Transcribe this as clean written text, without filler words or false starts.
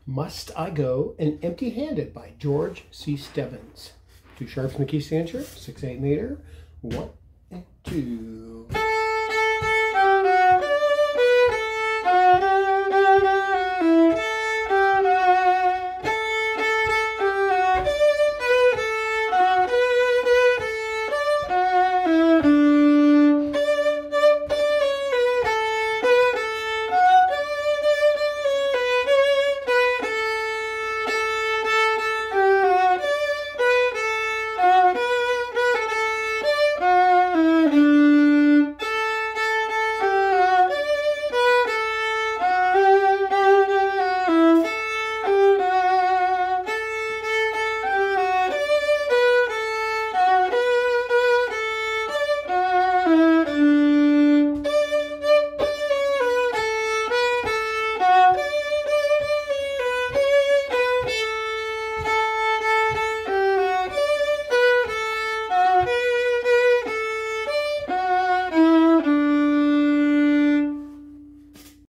Must I Go and Empty-Handed by George C. Stebbins. 2 sharps in the key stanchion, 6/8 meter, 1 and 2.